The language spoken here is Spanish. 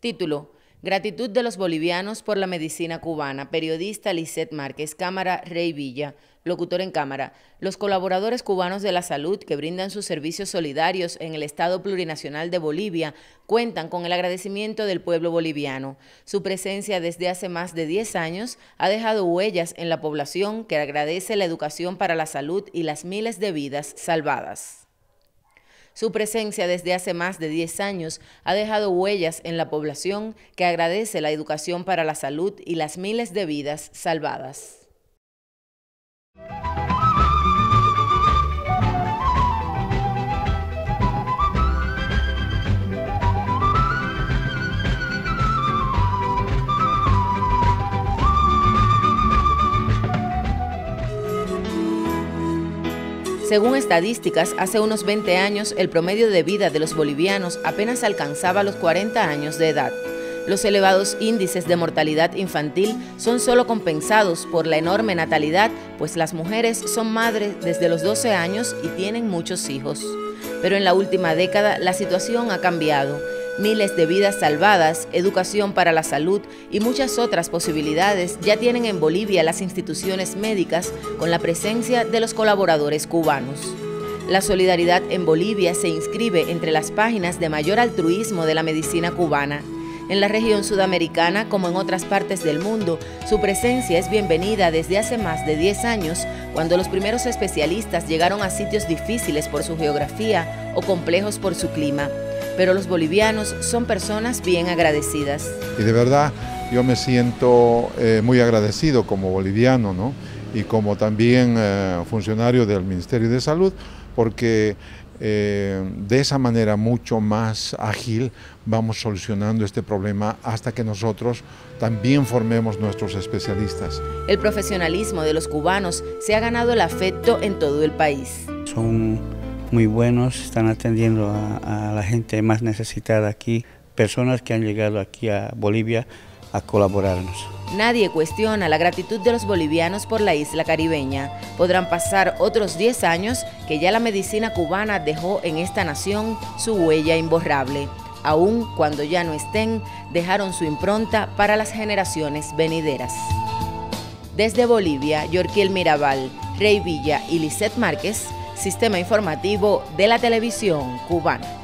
Título: Gratitud de los bolivianos por la medicina cubana. Periodista Lisset Márquez. Cámara Rey Villa. Locutor en cámara: los colaboradores cubanos de la salud que brindan sus servicios solidarios en el Estado Plurinacional de Bolivia cuentan con el agradecimiento del pueblo boliviano. Su presencia desde hace más de 10 años ha dejado huellas en la población que agradece la educación para la salud y las miles de vidas salvadas. Su presencia desde hace más de 10 años ha dejado huellas en la población que agradece la educación para la salud y las miles de vidas salvadas. Según estadísticas, hace unos 20 años el promedio de vida de los bolivianos apenas alcanzaba los 40 años de edad. Los elevados índices de mortalidad infantil son solo compensados por la enorme natalidad, pues las mujeres son madres desde los 12 años y tienen muchos hijos. Pero en la última década la situación ha cambiado. Miles de vidas salvadas, educación para la salud y muchas otras posibilidades ya tienen en Bolivia las instituciones médicas con la presencia de los colaboradores cubanos. La solidaridad en Bolivia se inscribe entre las páginas de mayor altruismo de la medicina cubana. En la región sudamericana, como en otras partes del mundo, su presencia es bienvenida desde hace más de 10 años, cuando los primeros especialistas llegaron a sitios difíciles por su geografía o complejos por su clima. Pero los bolivianos son personas bien agradecidas. Y de verdad yo me siento muy agradecido como boliviano, ¿no? Y como también funcionario del Ministerio de Salud, porque de esa manera mucho más ágil vamos solucionando este problema hasta que nosotros también formemos nuestros especialistas. El profesionalismo de los cubanos se ha ganado el afecto en todo el país. Son muy buenos, están atendiendo a la gente más necesitada aquí, personas que han llegado aquí a Bolivia a colaborarnos. Nadie cuestiona la gratitud de los bolivianos por la isla caribeña. Podrán pasar otros 10 años que ya la medicina cubana dejó en esta nación su huella imborrable. Aun cuando ya no estén, dejaron su impronta para las generaciones venideras. Desde Bolivia, Yorkiel Mirabal, Rey Villa y Lisset Márquez, Sistema Informativo de la Televisión Cubana.